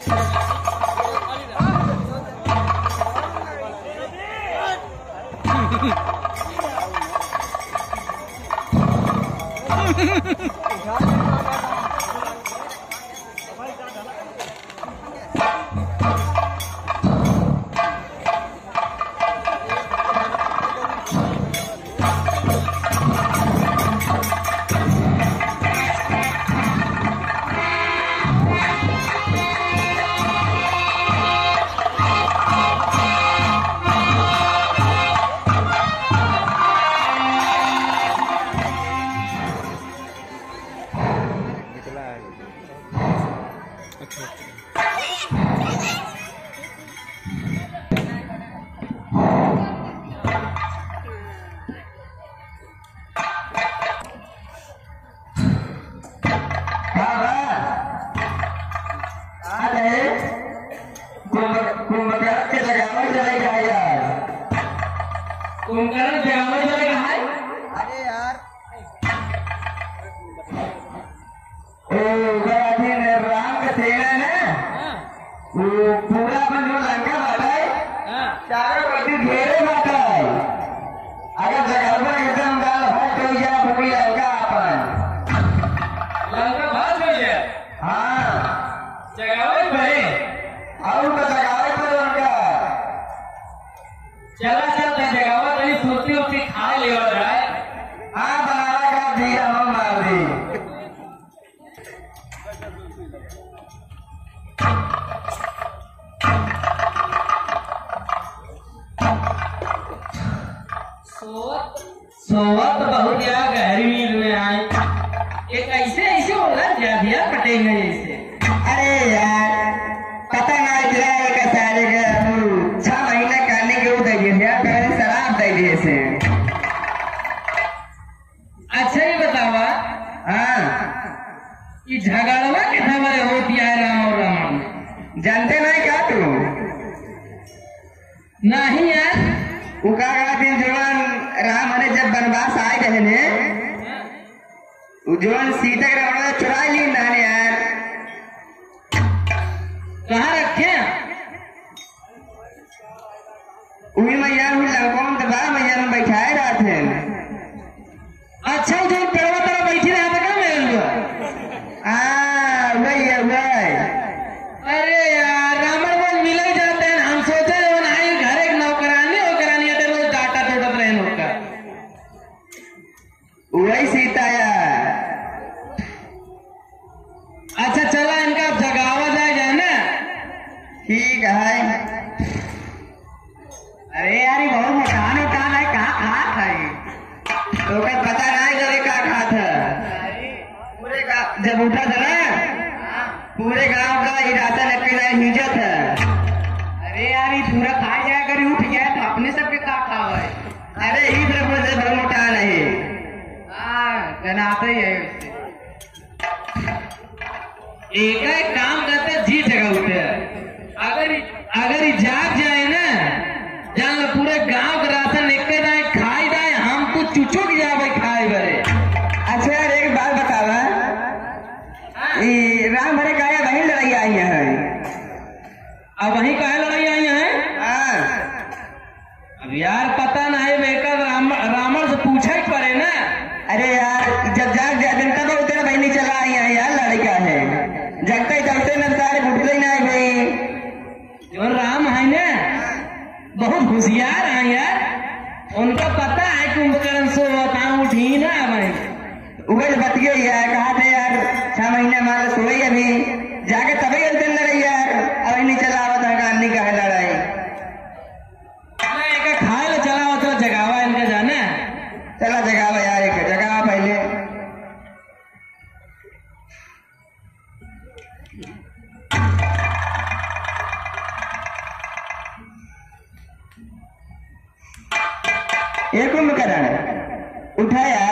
सोवत बहुत यार गहरी नींद में आए। एक ऐसे हो रहा है कटेंगे जैसे। अरे यार पता ना चला एक सारे का 6 महीना करने के उधर शराब दे दिए से। अच्छा ही बतावा। हाँ ये झगड़वा कितना बड़े होती है राम और राम जानते नहीं क्या तू? नहीं यार वो कहा जीवन राम ने जब वनवास आए रहे ने जीवन सीता के रावण चुरा ली नाने यार। कहाँ रखे? वही मैया लंकों दबा मैया में बैठाए रहा थे। अच्छा जो पेड़वा तरह बैठी रहा था क्या मेरे वही है वही। अरे यार रावण बोल मिल ही जाते हैं। हम सोचे घर एक नौकरानी वोकरानी रोज डाटा तोड़त रहे नौकर। वही सीता यार। अच्छा चला इनका जगावा जाए ना। ठीक है। अरे यार ये बहुत मकान उठान है कहाँ खात है तो पता नहीं करे कहाँ खात है। पूरे गाँव जब उठा था ना पूरे गांव का इरादा नकली हिजत है। अरे यार ये पूरा खा जाए अगर उठ गया तो अपने सबके का खावा है। अरे ही तरफ से बहुत मोटा नहीं। हाँ गनाते ही है। एक काम करते जी जगह उठे। अगर ये जाग जाए ना जान पूरे गांव का राशन एक खाई जाए हम कुछ चुचुक जाए खाए बरे। अच्छा यार एक बात बतावा राम भरे काया वही लड़ाई आई है। अब वही काहे लड़ाई आई है? अब यार पता नहीं बेका रावण से पूछा ही पड़े ना। अरे यार जब जाग जाते तब उतने बहनी चला आई है यार लड़का है जगते जगते न सारे घुटते ही नहीं भाई। जो राम है ना बहुत होशियार है यार। उनको पता है कुंभकर्ण से बताऊं उठी ना भाई उगल बतियो यार कहा था यार 6 महीने हमारा सोई अभी जाके तभी उस दिन लड़ाई यार अभी नहीं चला हुआ था गांधी का है लड़ाई। खाए लो चला हुआ तो जगावा इनका जाना। चला जगावा यार एक जगावा पहले। एक कुंभकर्ण उठा यार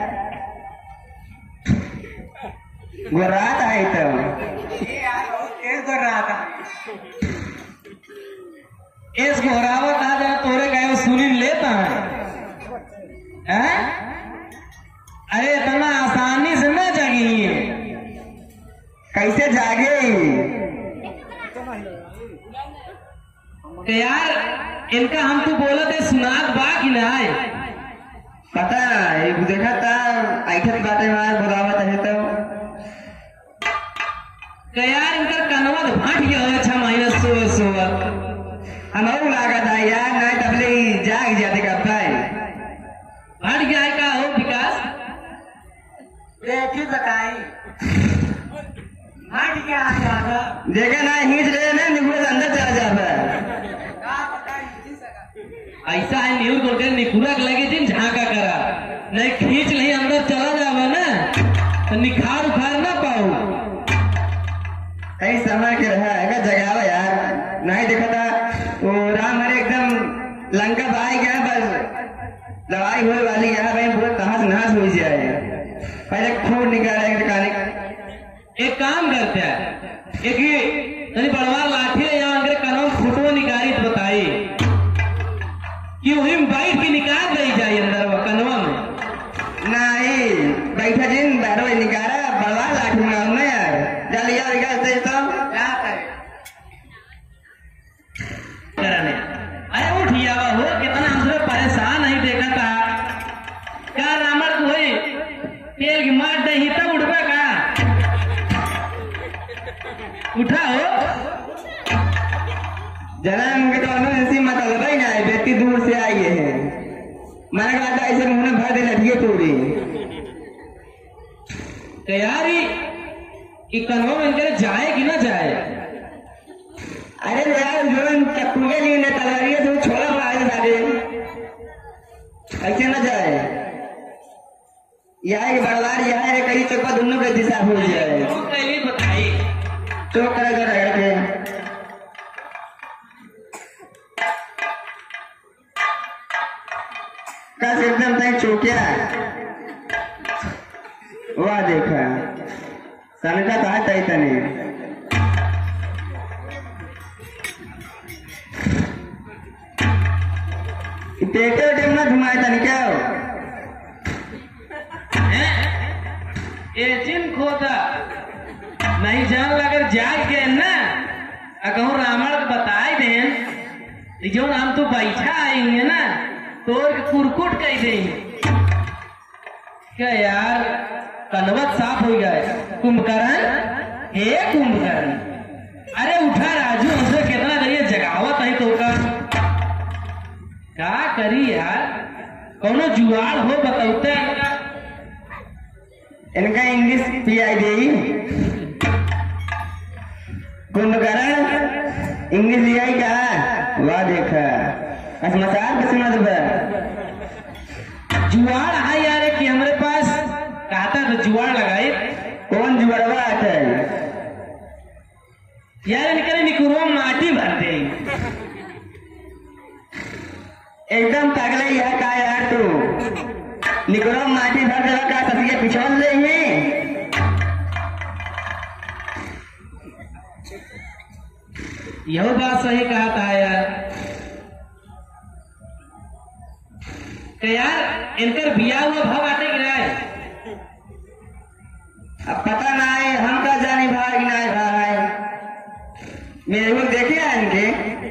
रात आई तो इस घोरावत आ जाए तोरे गए सुनी लेता है। अरे इतना आसानी से न जगी कैसे जागे तो यार इनका हम तो बोला थे सुनात बा कि नहीं पता है देखा था ऐठत बातें मार बुलावत है तो यार इनका कनवा भाट गया है 6 महीना सोवर हम और लागा था यार नहीं तबले जाग जाते का भाई भाट गया है का हो विकास देखी बताई भाट गया है देखा ना हिंच रहे ना निकुरे अंदर चला जाता ऐसा है न्यूज बोल के निकुरक लगे दिन झांका करा नहीं खींच नहीं अंदर चला जावा ना तो निखार उखार ना पाओ कहीं समझ के रहा है जगावा यार नहीं देखा था वो राम हरे एकदम लंका भाई गया बस दवाई होने वाली यहाँ भाई पूरा तहस नहस हो जाए पहले खून निकाले निकाले एक काम करते हैं एक तनी बड़वार लाठी है यहाँ अंग्रेज कानून फुटो निकाली तो बताई कि वही बैठ के निकाल रही जाए अंदर वो कनवा में नहीं बैठा जिन बैठो निकाला बड़वार लाठी में यार जल यार निकालते तो क्या करे कराने अरे उठिया हो कितना हमसे परेशान नहीं देखा था क्या रामर को हुई तेल की मार दे ही तब उठवा का उठा हो जन्म के तो ऐसी मतलब ही ना है व्यक्ति दूर से आई है मैंने कहा था ऐसे मुंह में भर दे लठिए पूरी तैयारी कि कन्वा में इनके जाए कि ना जाए अरे यार जो चप्पू के लिए तलवारी तो छोड़ा हुआ है सारे ऐसे ना जाए यहाँ की बड़वार यहाँ है कहीं चौका दोनों के दिशा हो जाए पहले बताइए चौक करा कर रहे थे कस एकदम तय चौकिया वाह देखा सनका तो है तने पेटे वेटे में घुमाए तनी क्या हो एजिन खोदा नहीं जान लगर जाग के ना अगर रावण बताए दें जो हम तो बैठा आएंगे ना तो कुरकुट कह देंगे क्या यार कनवत साफ हो गया है कुंभकर्ण हे कुंभकर्ण अरे उठा राजू हमसे कितना करिए जगावत है तो का क्या करी यार कौनो जुआड़ हो बताते इनका इंग्लिश पीआई दे कुंभकर्ण इंग्लिश लिया ही कहा वाह देखा समाचार के सुना दे जुआड़ है यार कि हमारे पास कहता तो जुआड़ लगाए कौन जुआड़वा आता है यार इनके निकुरो माटी भरते एकदम तगड़े यह का यार तू निकुरो माटी भर देवा का सफिया पिछोड़ ले ही यह बात सही कहा था यार यार इनकर बिया हुआ भाव आते कि नहीं अब पता ना है हम का जानी भाई ना है भाई मेरे को देखे हैं इनके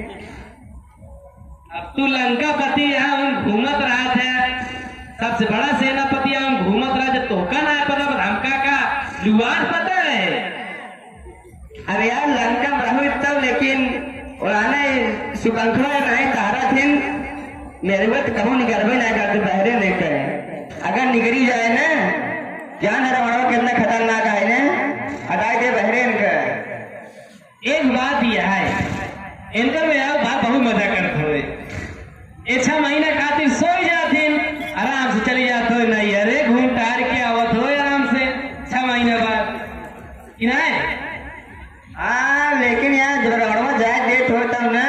अब तू लंका पति यहाँ हम घूमत रहा थे सबसे बड़ा सेनापति हम घूमत रहा थे तो का ना है पता हमका का लुआर पता है अरे यार लंका रहू तब लेकिन उड़ाने सुकंखला नहीं तारा थे मेरे को तो कभी निकलवे नहीं करते बहरे नहीं करे अगर निकली जाए ना जान रवाड़ों कितना खतरनाक है ना हटाए दे बहरे इनका एक बात यह है इनका में यार बात बहुत मजा करते हुए 6 महीना खातिर सो जाते आराम से चली जाते हो नहीं अरे घूम टार के आवत हो आराम से 6 महीने बाद कि नहीं हाँ लेकिन यार रवाड़वा जाए देत हो तब ना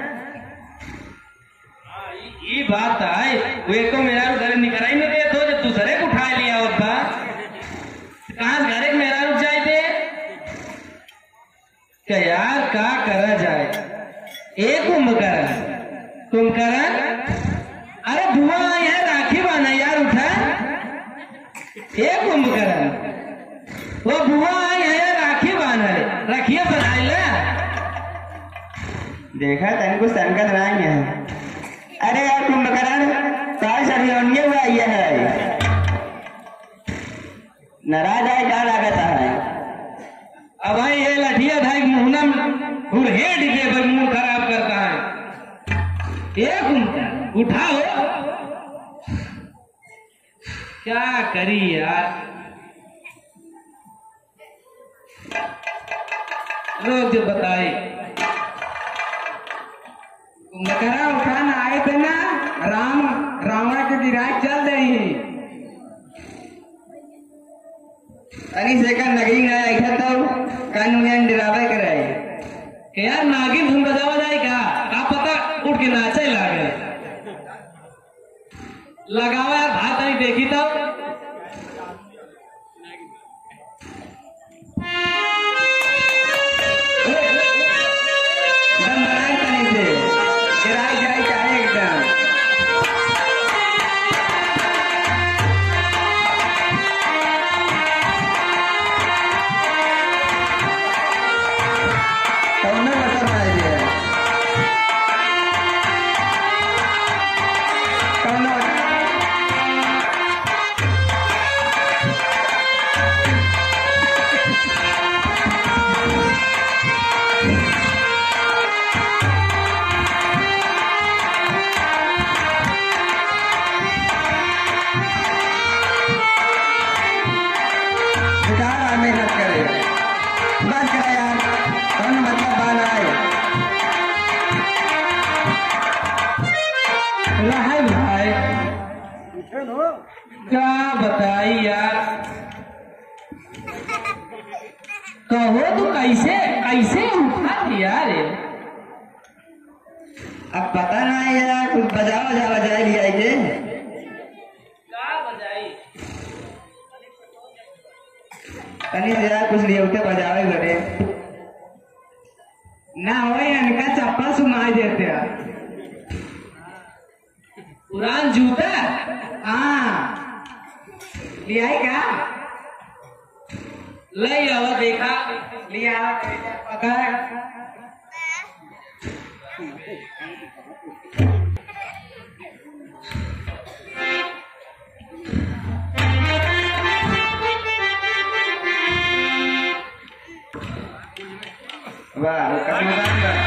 ये बात है वे को मेरा घर निकराई में दे तो जब दूसरे को उठा लिया होता कहाँ घर एक मेरा रुक जाए थे क्या यार क्या करा जाए एक कुंभकर्ण अरे बुआ यह राखी बाना यार उठा एक कुंभकर्ण वो बुआ यह राखी बाना रे रखिए बनाए देखा तनको संकट नहीं है। अरे यार कुंभकर्ण काय सरियोनिये हुआ ये है नाराज है क्या लागत है। अब भाई ये लठिया भाई मुहना हेड के भाई मुंह खराब करता है। एक उठाओ क्या करी यार। लोग जो बताए कुंभकर्ण उठाना आए थे ना रावण के गिराज चल रही है तनी सेकंड नगरी ना ऐसा तो कानून डरावे करे कि यार नागिन धुन बजावा जाए क्या का पता उठ के नाचे लागे लगावा यार भात नहीं देखी तो क्या बताई यार। कहो तो कैसे कैसे उठा यार। अब पता ना है यार कुछ बजाओ जा बजाए लिया के क्या बजाई तनी से यार कुछ लिए उठे बजावे घरे ना हो इनका चप्पल सुनाई देते यार पुरान जूता। हाँ लिया क्या लई आवा देखा लिया पकड़ वाह